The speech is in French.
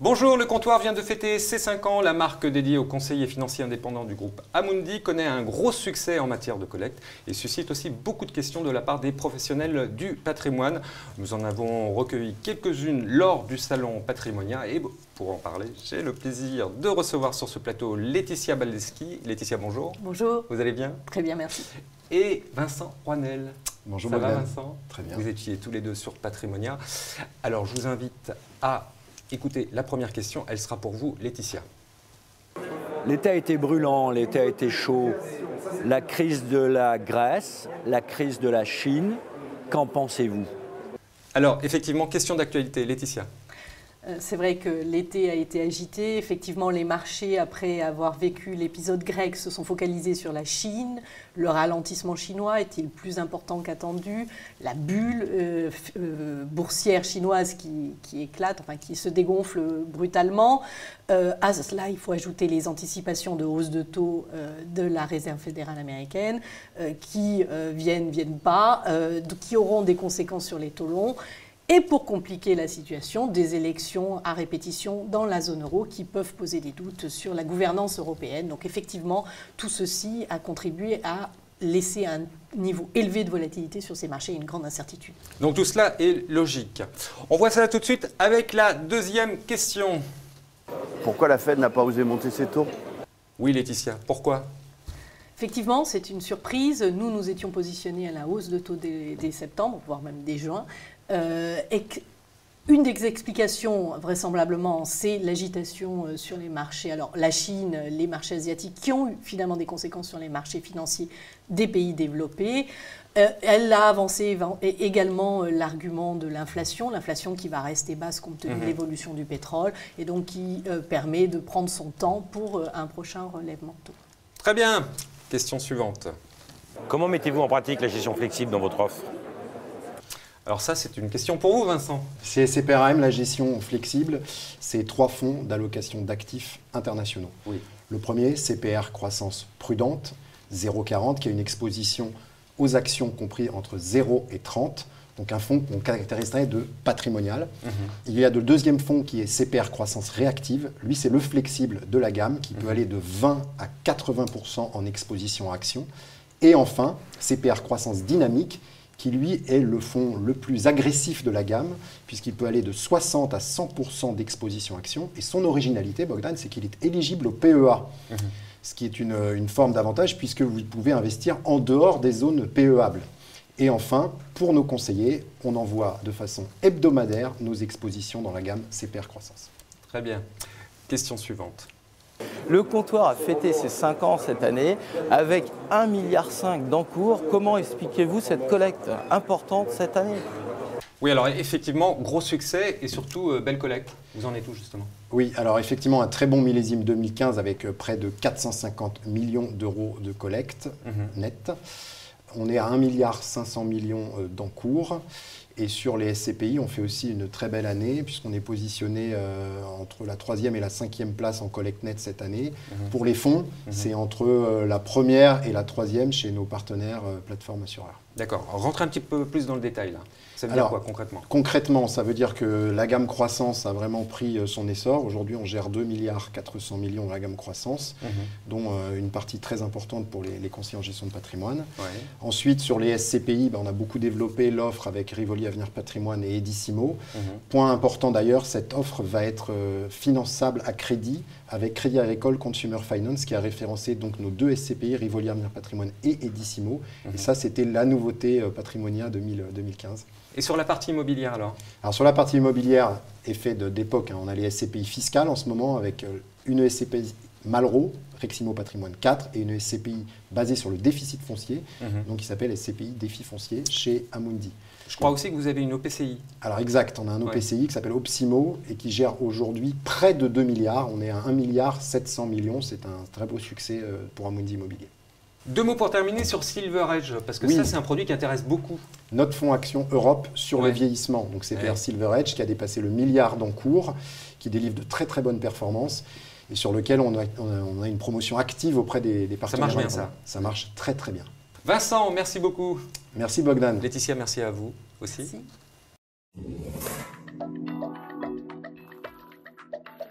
Bonjour, le comptoir vient de fêter ses 5 ans. La marque dédiée aux conseillers financiers indépendants du groupe Amundi connaît un gros succès en matière de collecte et suscite aussi beaucoup de questions de la part des professionnels du patrimoine. Nous en avons recueilli quelques-unes lors du salon Patrimonia et pour en parler, j'ai le plaisir de recevoir sur ce plateau Laetitia Baldeschi. Laetitia, bonjour. Bonjour. Vous allez bien? Très bien, merci. Et Vincent Roinel. Bonjour, ça va Bogdan. Vincent? Très bien. Vous étiez tous les deux sur Patrimonia. Alors, je vous invite à écoutez, la première question, elle sera pour vous, Laetitia. L'été a été brûlant, l'été a été chaud. La crise de la Grèce, la crise de la Chine, qu'en pensez-vous? Alors, effectivement, question d'actualité, Laetitia. C'est vrai que l'été a été agité. Effectivement, les marchés, après avoir vécu l'épisode grec, se sont focalisés sur la Chine. Le ralentissement chinois est-il plus important qu'attendu? La bulle boursière chinoise qui éclate, enfin qui se dégonfle brutalement. À cela, il faut ajouter les anticipations de hausse de taux de la Réserve fédérale américaine qui viennent pas, qui auront des conséquences sur les taux longs. Et pour compliquer la situation, des élections à répétition dans la zone euro qui peuvent poser des doutes sur la gouvernance européenne. Donc effectivement, tout ceci a contribué à laisser un niveau élevé de volatilité sur ces marchés et une grande incertitude. Donc tout cela est logique. On voit ça tout de suite avec la deuxième question. Pourquoi la Fed n'a pas osé monter ses taux? Oui, Laetitia, pourquoi? Effectivement, c'est une surprise. Nous étions positionnés à la hausse de taux dès septembre, voire même dès juin. Une des explications, vraisemblablement, c'est l'agitation sur les marchés. Alors, la Chine, les marchés asiatiques, qui ont eu finalement des conséquences sur les marchés financiers des pays développés. Elle a avancé également l'argument de l'inflation qui va rester basse compte tenu de l'évolution du pétrole, et donc qui permet de prendre son temps pour un prochain relèvement de taux. Très bien. Question suivante. Comment mettez-vous en pratique la gestion flexible dans votre offre? Alors ça, c'est une question pour vous, Vincent. Chez CPRM, la gestion flexible, c'est 3 fonds d'allocation d'actifs internationaux. Oui. Le premier, CPR Croissance Prudente, 0,40, qui a une exposition aux actions compris entre 0 et 30, donc un fonds qu'on caractériserait de patrimonial. Il y a le deuxième fonds qui est CPR Croissance Réactive. Lui, c'est le flexible de la gamme qui peut aller de 20 à 80% en exposition à actions. Et enfin, CPR Croissance Dynamique, qui lui est le fonds le plus agressif de la gamme, puisqu'il peut aller de 60 à 100% d'exposition action. Et son originalité, Bogdan, c'est qu'il est éligible au PEA, ce qui est une forme d'avantage, puisque vous pouvez investir en dehors des zones PEables. Et enfin, pour nos conseillers, on envoie de façon hebdomadaire nos expositions dans la gamme CPR Croissance. Très bien. Question suivante. Le comptoir a fêté ses 5 ans cette année avec 1,5 milliard d'encours. Comment expliquez-vous cette collecte importante cette année? Oui, alors effectivement, gros succès et surtout belle collecte. Vous en êtes où justement? Oui, alors effectivement, un très bon millésime 2015 avec près de 450 millions d'euros de collecte nette. On est à 1,5 milliard d'encours. Et sur les SCPI, on fait aussi une très belle année, puisqu'on est positionné entre la 3e et la 5e place en collecte nette cette année. Pour les fonds, c'est entre la 1re et la 3e chez nos partenaires plateformes assureurs. D'accord. Rentrez un petit peu plus dans le détail là. Ça veut dire quoi concrètement? Concrètement, ça veut dire que la gamme croissance a vraiment pris son essor. Aujourd'hui, on gère 2,4 milliards dans la gamme croissance, dont une partie très importante pour les conseillers en gestion de patrimoine. Ouais. Ensuite, sur les SCPI, on a beaucoup développé l'offre avec Rivoli Avenir Patrimoine et Edissimo. Point important d'ailleurs, cette offre va être finançable à crédit avec Crédit Agricole Consumer Finance, qui a référencé donc nos 2 SCPI, Rivoli Avenir Patrimoine et Edissimo. Et ça, c'était la nouveauté Patrimonia 2015. Et sur la partie immobilière alors? Alors sur la partie immobilière, effet d'époque, on a les SCPI fiscales en ce moment avec une SCPI Malraux, Reximo Patrimoine 4, et une SCPI basée sur le déficit foncier, donc qui s'appelle SCPI Défi Foncier chez Amundi. Je crois aussi que vous avez une OPCI. Alors exact, on a un OPCI qui s'appelle Opsimo et qui gère aujourd'hui près de 2 milliards. On est à 1,7 milliard. C'est un très beau succès pour Amundi Immobilier. 2 mots pour terminer sur Silver Edge, parce que ça, c'est un produit qui intéresse beaucoup. Notre fonds Action Europe sur le vieillissement. Donc c'est CPR Silver Edge qui a dépassé le milliard d'encours, qui délivre de très très bonnes performances et sur lequel on a une promotion active auprès des partenaires. Ça marche bien ça? Ça marche très très bien. Vincent, merci beaucoup. Merci Bogdan. Laetitia, merci à vous aussi. Merci.